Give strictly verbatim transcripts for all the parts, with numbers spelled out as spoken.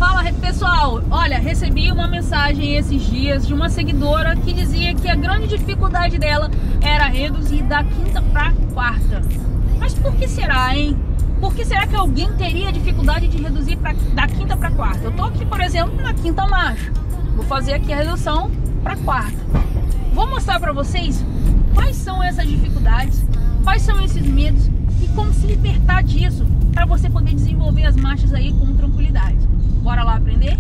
Fala, pessoal, olha, recebi uma mensagem esses dias de uma seguidora que dizia que a grande dificuldade dela era reduzir da quinta para quarta. Mas por que será, hein? Por que será que alguém teria dificuldade de reduzir pra, da quinta para quarta? Eu tô aqui, por exemplo, na quinta marcha. Vou fazer aqui a redução para quarta. Vou mostrar para vocês quais são essas dificuldades, quais são esses medos e como se libertar disso para você poder desenvolver as marchas aí com tranquilidade. Bora lá aprender?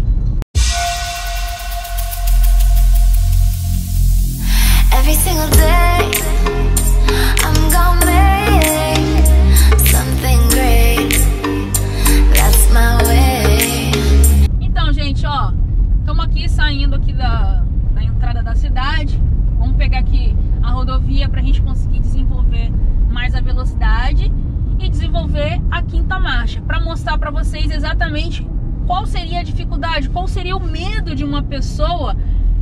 Every single day I'm gonna make something great. That's my way. Então, gente, ó, estamos aqui saindo aqui da, da entrada da cidade. Vamos pegar aqui a rodovia para a gente conseguir desenvolver mais a velocidade e desenvolver a quinta marcha, para mostrar para vocês exatamente qual seria a dificuldade, qual seria o medo de uma pessoa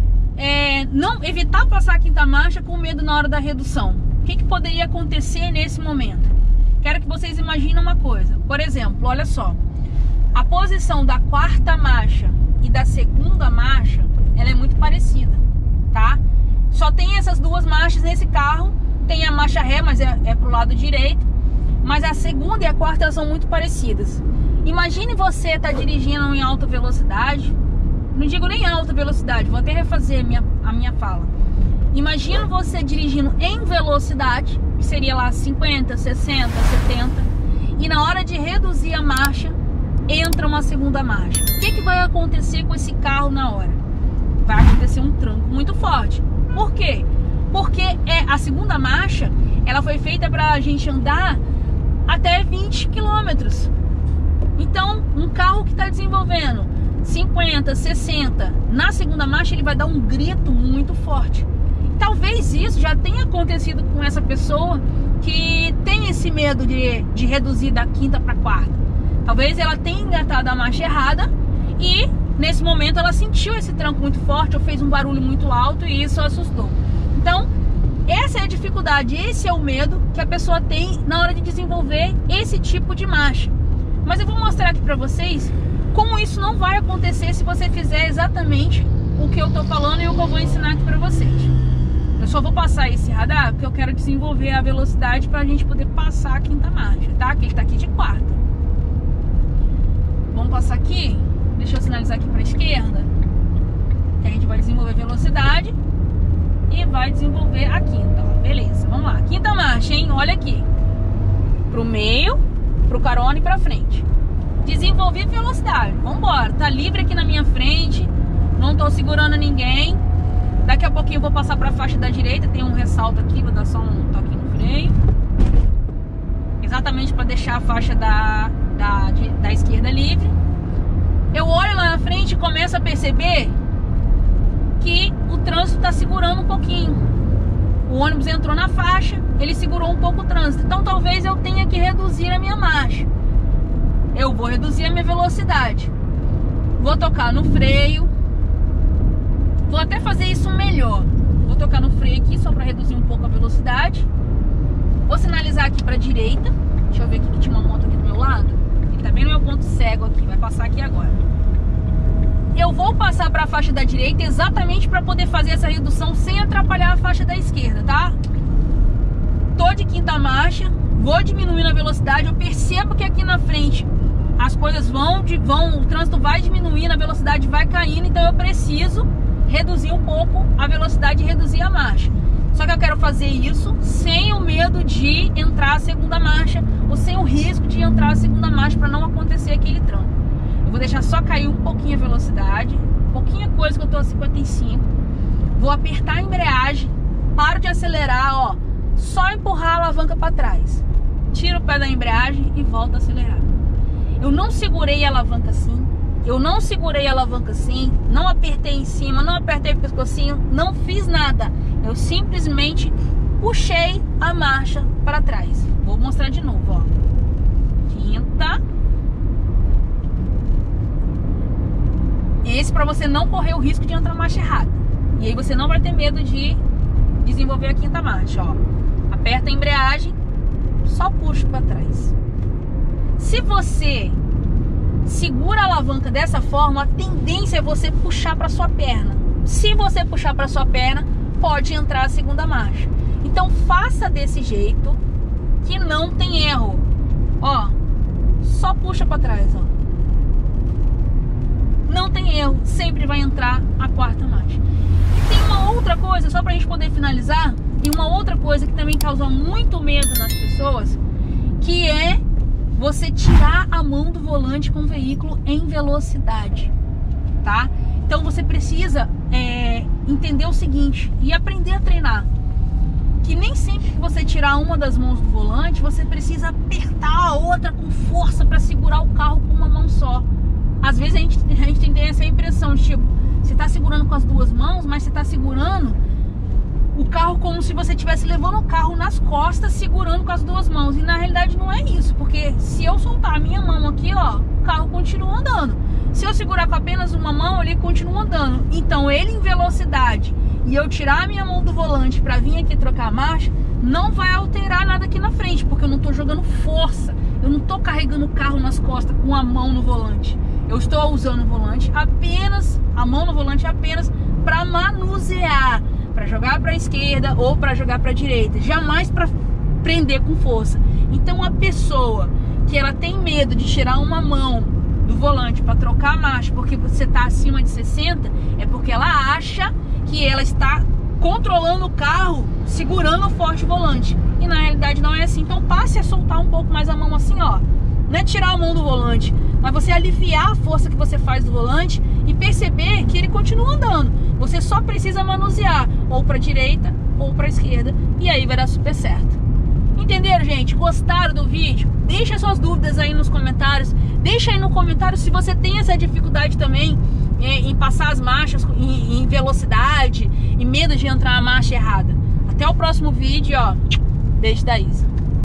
é, não evitar passar a quinta marcha com medo na hora da redução. O que, que poderia acontecer nesse momento? Quero que vocês imaginem uma coisa. Por exemplo, olha só, a posição da quarta marcha e da segunda marcha, ela é muito parecida, tá? Só tem essas duas marchas nesse carro. Tem a marcha ré, mas é, é pro lado direito. Mas a segunda e a quarta elas são muito parecidas. Imagine você tá dirigindo em alta velocidade. Não digo nem alta velocidade, vou até refazer a minha, a minha fala. Imagina você dirigindo em velocidade, que seria lá cinquenta, sessenta, setenta. E na hora de reduzir a marcha, entra uma segunda marcha. O que, que vai acontecer com esse carro na hora? Vai acontecer um tranco muito forte. Por quê? Porque é, a segunda marcha, ela foi feita para a gente andar até vinte quilômetros. Então, um carro que está desenvolvendo cinquenta, sessenta, na segunda marcha, ele vai dar um grito muito forte. Talvez isso já tenha acontecido com essa pessoa que tem esse medo de, de reduzir da quinta para quarta. Talvez ela tenha engatado a marcha errada e, nesse momento, ela sentiu esse tranco muito forte ou fez um barulho muito alto e isso assustou. Então, essa é a dificuldade, esse é o medo que a pessoa tem na hora de desenvolver esse tipo de marcha. Mas eu vou mostrar aqui pra vocês como isso não vai acontecer se você fizer exatamente o que eu tô falando e o que eu vou ensinar aqui pra vocês. Eu só vou passar esse radar porque eu quero desenvolver a velocidade pra gente poder passar a quinta marcha, tá? Que ele tá aqui de quarta. Vamos passar aqui. Deixa eu sinalizar aqui pra esquerda. Que a gente vai desenvolver velocidade e vai desenvolver a quinta, ó. Beleza, vamos lá. Quinta marcha, hein? Olha aqui. Pro meio, pro carona e pra frente. Desenvolvi velocidade. Vambora. Tá livre aqui na minha frente. Não tô segurando ninguém. Daqui a pouquinho eu vou passar pra faixa da direita. Tem um ressalto aqui, vou dar só um toque no freio. Exatamente pra deixar a faixa da, da, de, da esquerda livre. Eu olho lá na frente e começo a perceber que o trânsito está segurando um pouquinho. O ônibus entrou na faixa, ele segurou um pouco o trânsito. Então talvez eu tenha que reduzir a minha marcha. Eu vou reduzir a minha velocidade. Vou tocar no freio. Vou até fazer isso melhor. Vou tocar no freio aqui só para reduzir um pouco a velocidade. Vou sinalizar aqui para a direita. Deixa eu ver aqui que tinha uma moto aqui do meu lado. Ele tá bem no meu ponto cego aqui, vai passar aqui agora. Eu vou passar para a faixa da direita exatamente para poder fazer essa redução sem atrapalhar a faixa da esquerda, tá? Tô de quinta marcha, vou diminuindo a velocidade. Eu percebo que aqui na frente as coisas vão, vão o trânsito vai diminuindo, a velocidade vai caindo, então eu preciso reduzir um pouco a velocidade e reduzir a marcha. Só que eu quero fazer isso sem o medo de entrar a segunda marcha ou sem o risco de entrar a segunda marcha para não acontecer aquele tranco. Eu vou deixar só cair um pouquinho a velocidade, pouquinha coisa que eu tô a cinquenta e cinco. Vou apertar a embreagem, paro de acelerar, ó, só empurrar a alavanca para trás. Tiro o pé da embreagem e volto a acelerar. Eu não segurei a alavanca assim, eu não segurei a alavanca assim, não apertei em cima, não apertei o pescocinho, não fiz nada. Eu simplesmente puxei a marcha para trás. Vou mostrar de novo, ó. Quinta. Esse para você não correr o risco de entrar na marcha errada. E aí você não vai ter medo de desenvolver a quinta marcha, ó. Aperta a embreagem, só puxa para trás. Se você segura a alavanca dessa forma, a tendência é você puxar para sua perna. Se você puxar para sua perna, pode entrar a segunda marcha. Então faça desse jeito que não tem erro. Ó, só puxa para trás, ó. Não tem erro, sempre vai entrar a quarta marcha. E tem uma outra coisa, só pra gente poder finalizar, e uma outra coisa que também causa muito medo nas pessoas, que é você tirar a mão do volante com o veículo em velocidade, tá? Então você precisa é, entender o seguinte e aprender a treinar, que nem sempre que você tirar uma das mãos do volante, você precisa apertar a outra com força para segurar o carro com uma mão só. Às vezes a gente, a gente tem essa impressão de tipo, você tá segurando com as duas mãos, mas você tá segurando o carro como se você estivesse levando o carro nas costas, segurando com as duas mãos. E na realidade não é isso, porque se eu soltar a minha mão aqui, ó, o carro continua andando. Se eu segurar com apenas uma mão, ele continua andando. Então ele em velocidade e eu tirar a minha mão do volante para vir aqui trocar a marcha, não vai alterar nada aqui na frente, porque eu não tô jogando força. Eu não tô carregando o carro nas costas com a mão no volante. Eu estou usando o volante apenas, a mão no volante apenas para manusear, para jogar para a esquerda ou para jogar para a direita, jamais para prender com força. Então a pessoa que ela tem medo de tirar uma mão do volante para trocar a marcha porque você está acima de sessenta, é porque ela acha que ela está controlando o carro, segurando forte o volante. E na realidade não é assim. Então passe a soltar um pouco mais a mão assim, ó. Não é tirar a mão do volante, mas você aliviar a força que você faz do volante e perceber que ele continua andando. Você só precisa manusear ou para direita ou para esquerda e aí vai dar super certo. Entenderam, gente? Gostaram do vídeo? Deixa suas dúvidas aí nos comentários. Deixa aí no comentário se você tem essa dificuldade também é, em passar as marchas em, em velocidade e medo de entrar a marcha errada. Até o próximo vídeo, ó. Beijo da Isa.